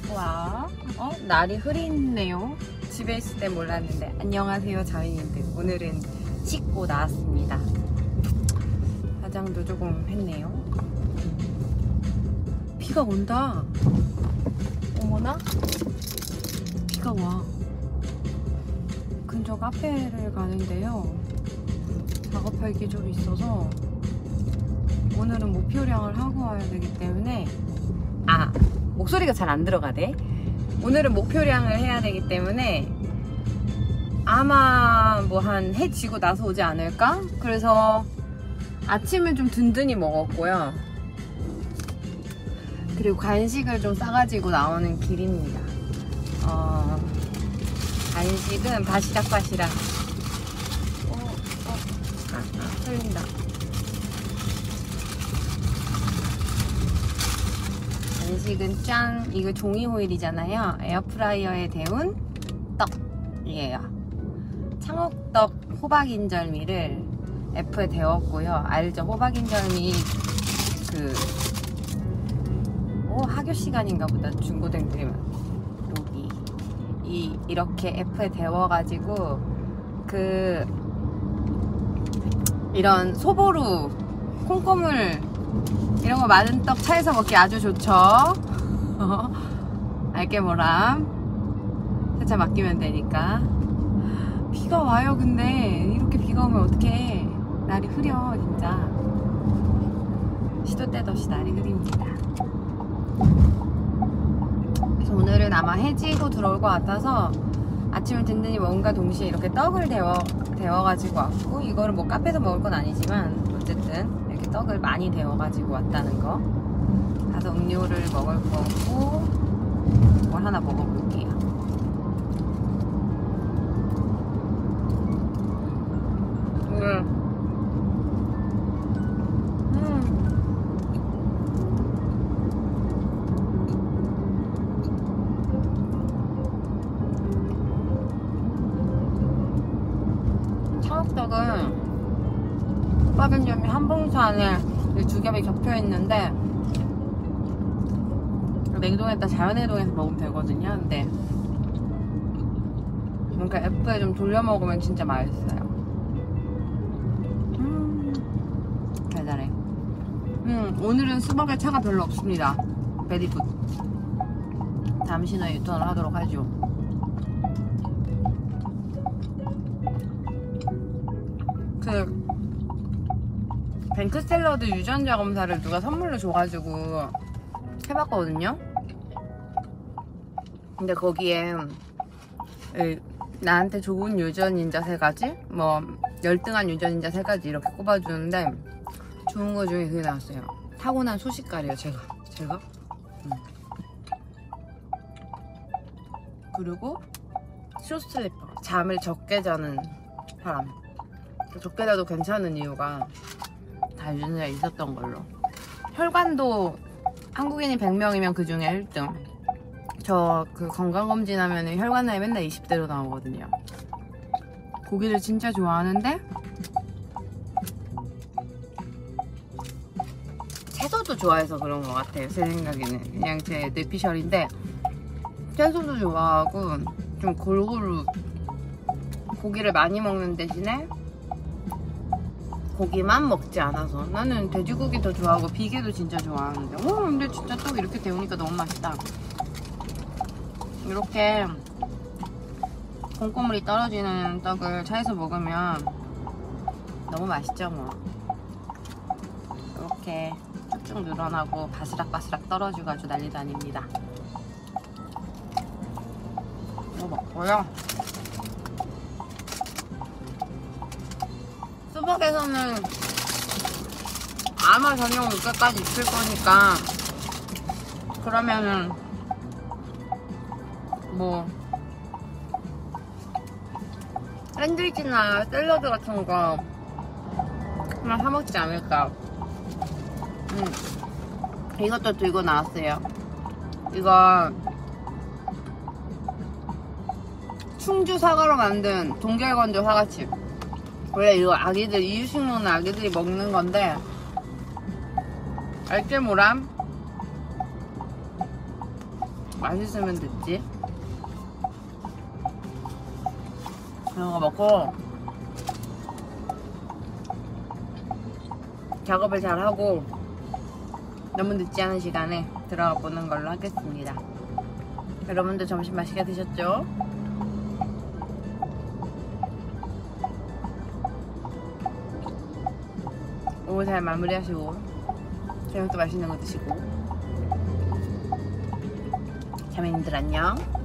와, 날이 흐리네요. 집에 있을 때 몰랐는데. 안녕하세요, 자매님들. 오늘은 씻고 나왔습니다. 화장도 조금 했네요. 비가 온다. 어머나? 비가 와. 근처 카페를 가는데요. 작업할 게 좀 있어서 오늘은 목표량을 하고 와야 되기 때문에 목소리가 잘 안 들어가네. 오늘은 목표량을 해야 되기 때문에 아마 뭐 한 해 지고 나서 오지 않을까? 그래서 아침은 좀 든든히 먹었고요. 그리고 간식을 좀 싸가지고 나오는 길입니다. 간식은 바시락바시락. 흘린다. 간식은 짠! 이거 종이 호일이잖아요. 에어프라이어에 데운 떡이에요. 창옥떡 호박인절미를 F에 데웠고요. 알죠? 호박인절미 학교 시간인가 보다. 중고등들이면 여기 이렇게 F에 데워가지고 이런 소보루 콩고물 이런 거 많은 떡 차에서 먹기 아주 좋죠. 알게모람 살짝 맡기면 되니까. 비가 와요. 근데 이렇게 비가 오면 어떡해. 날이 흐려 진짜. 시도 때도 없이 날이 흐립니다. 그래서 오늘은 아마 해지고 들어올 것 같아서 아침을 든든히 먹은가 동시에 이렇게 떡을 데워가지고 왔고, 이거를 뭐 카페에서 먹을 건 아니지만 어쨌든 이렇게 떡을 많이 데워가지고 왔다는 거. 가서 음료를 먹을 거고 뭘 하나 먹어볼게요. 창옥떡은 호박인절미 한 봉사 안에 두 겹이 겹쳐 있는데 냉동했다 자연해동해서 먹으면 되거든요. 근데 뭔가 F에 좀 돌려 먹으면 진짜 맛있어요. 달달해. 오늘은 수박에 차가 별로 없습니다. 베리굿. 잠시 후에 유턴을 하도록 하죠. 뱅크샐러드 유전자 검사를 누가 선물로 줘가지고 해봤거든요. 근데 거기에 나한테 좋은 유전인자 3가지, 뭐 열등한 유전인자 3가지 이렇게 꼽아주는데 좋은 거 중에 그게 나왔어요. 타고난 소식가래요. 제가 그리고 쇼슬리퍼, 잠을 적게 자는 사람. 적게 자도 괜찮은 이유가 다 유전자가 있었던 걸로. 혈관도 한국인이 100명이면 그 중에 1등. 저 건강검진하면 혈관 나이 맨날 20대로 나오거든요. 고기를 진짜 좋아하는데 채소도 좋아해서 그런 것 같아요. 제 생각에는 그냥 제 뇌피셜인데, 채소도 좋아하고 좀 골고루 고기를 많이 먹는 대신에 고기만 먹지 않아서. 나는 돼지고기 더 좋아하고 비계도 진짜 좋아하는데 근데 진짜 떡 이렇게 데우니까 너무 맛있다. 이렇게 콩고물이 떨어지는 떡을 차에서 먹으면 너무 맛있죠 뭐. 이렇게 쭉쭉 늘어나고 바스락바스락 떨어지고 아주 난리도 아닙니다. 이거 먹고요. 수박에서는 아마 저녁 늦게까지 있을 거니까, 그러면은 뭐 샌드위치나 샐러드 같은 거 하나 사 먹지 않을까. 이것도 들고 나왔어요. 이거 충주 사과로 만든 동결건조 사과칩. 원래 이거 이유식 먹는 아기들이 먹는 건데, 알게모람 맛있으면 됐지. 그런 거 먹고 작업을 잘 하고 너무 늦지 않은 시간에 들어가 보는 걸로 하겠습니다. 여러분들 점심 맛있게 드셨죠? 오후 잘 마무리하시고 저녁도 맛있는 거 드시고 자매님들 안녕.